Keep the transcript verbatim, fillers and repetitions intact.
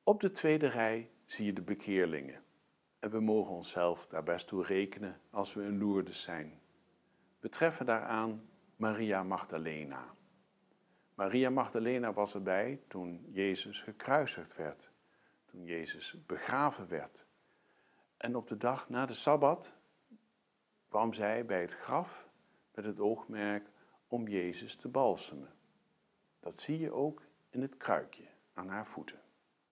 Op de tweede rij zie je de bekeerlingen. En we mogen onszelf daar best toe rekenen als we in Lourdes zijn. We treffen daaraan Maria Magdalena. Maria Magdalena was erbij toen Jezus gekruisigd werd, toen Jezus begraven werd. En op de dag na de Sabbat kwam zij bij het graf met het oogmerk om Jezus te balsemen. Dat zie je ook in het kruikje aan haar voeten.